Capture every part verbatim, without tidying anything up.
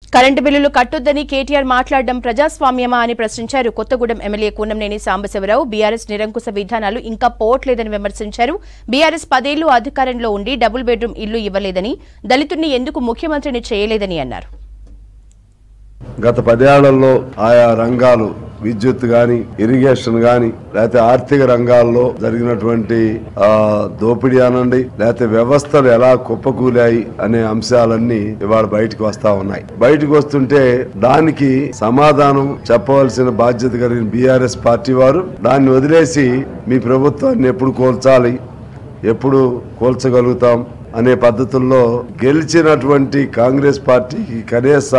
Current బిల్లులు కట్టొద్దని కేటీఆర్ మాట్లాడడం ప్రజాస్వామ్యమా అని ప్రశ్నించారు కొత్తగూడెం ఎమ్మెల్యే కూనంనేని సాంబశివరావు. బీఆర్ఎస్ నిరంకుశ విధానాలు ఇంకా పోవట్లేదని విమర్శించారు. బీఆర్ఎస్ పదేళ్లు అధికారంలో ఉండి డబుల్ బెడ్రూమ్ ఇల్లు ఇవ్వలేదని, దళితుడిని ఎందుకు ముఖ్యమంత్రిని చేయలేదని అన్నారు. గత పదేళ్లలో ఆయా రంగాలు విద్యుత్ గాని, ఇరిగేషన్ గాని, లేకపోతే ఆర్థిక రంగాల్లో జరిగినటువంటి దోపిడీ అనండి, లేకపోతే వ్యవస్థలు ఎలా కుప్పకూలాయి అనే అంశాలన్నీ ఇవాళ బయటకు వస్తా ఉన్నాయి. బయటకు వస్తుంటే దానికి సమాధానం చెప్పవలసిన బాధ్యత కలిగిన బీఆర్ఎస్ పార్టీ వారు దాన్ని వదిలేసి మీ ప్రభుత్వాన్ని ఎప్పుడు కోల్చాలి, ఎప్పుడు కోల్చగలుగుతాం అనే పద్ధతుల్లో గెలిచినటువంటి కాంగ్రెస్ పార్టీకి కనీస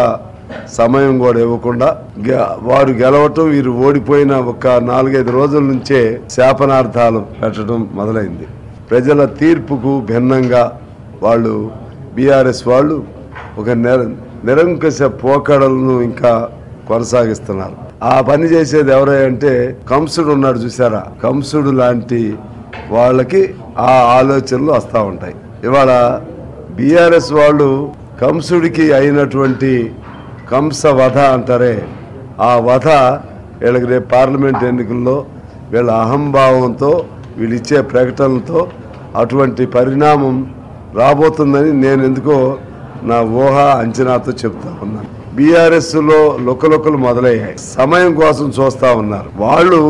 సమయం కూడా ఇవ్వకుండా వారు గెలవటం, వీరు ఓడిపోయిన ఒక నాలుగైదు రోజుల నుంచే శాపనార్థాలు పెట్టడం మొదలైంది. ప్రజల తీర్పుకు భిన్నంగా వాళ్ళు బీఆర్ఎస్ వాళ్ళు ఒక నిరంకుశ పోకడలను ఇంకా కొనసాగిస్తున్నారు. ఆ పని చేసేది ఎవరంటే కంసుడు ఉన్నాడు చూసారా, కంసుడు లాంటి వాళ్ళకి ఆ ఆలోచనలు వస్తూ ఉంటాయి. ఇవాళ బీఆర్ఎస్ వాళ్ళు కంసుడికి అయినటువంటి కంస వధ అంటారే, ఆ వధ వీళ్ళకి రేపు పార్లమెంట్ ఎన్నికల్లో వీళ్ళ అహంభావంతో వీళ్ళు ఇచ్చే ప్రకటనలతో అటువంటి పరిణామం రాబోతుందని నేను ఎందుకో నా ఊహ అంచనాతో చెప్తా ఉన్నాను. బీఆర్ఎస్లో లుకలుకలు మొదలయ్యాయి. సమయం కోసం చూస్తూ ఉన్నారు. వాళ్ళు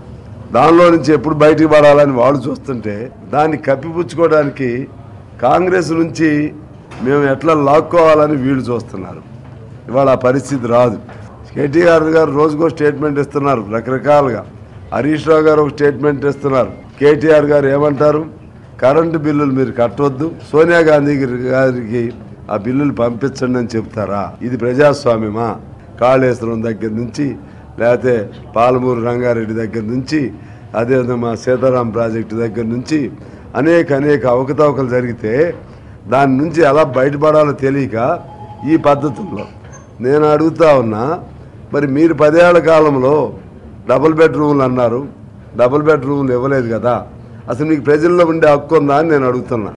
దానిలో నుంచి ఎప్పుడు బయటికి పడాలని వాళ్ళు చూస్తుంటే దాన్ని కప్పిపుచ్చుకోవడానికి కాంగ్రెస్ నుంచి మేము ఎట్లా లాక్కోవాలని వీళ్ళు చూస్తున్నారు. ఇవాళ ఆ పరిస్థితి రాదు. కేటీఆర్ గారు రోజుకో స్టేట్మెంట్ ఇస్తున్నారు రకరకాలుగా. హరీష్ రావు గారు ఒక స్టేట్మెంట్ ఇస్తున్నారు. కేటీఆర్ గారు ఏమంటారు, కరెంటు బిల్లులు మీరు కట్టవద్దు, సోనియా గాంధీ గారికి ఆ బిల్లులు పంపించండి అని చెప్తారా? ఇది ప్రజాస్వామ్యమా? కాళేశ్వరం దగ్గర నుంచి, లేకపోతే పాలమూరు రంగారెడ్డి దగ్గర నుంచి, అదేవిధంగా మా సీతారాం ప్రాజెక్టు దగ్గర నుంచి అనేక అనేక అవకతవకలు జరిగితే దాని నుంచి ఎలా బయటపడాలో తెలియక ఈ పద్ధతుల్లో నేను అడుగుతా ఉన్నా. మరి మీరు పదేళ్ల కాలంలో డబుల్ బెడ్రూమ్లు అన్నారు, డబుల్ బెడ్రూమ్లు ఇవ్వలేదు కదా, అసలు మీకు ప్రజల్లో ఉండే హక్కు ఉందా అని నేను అడుగుతున్నా.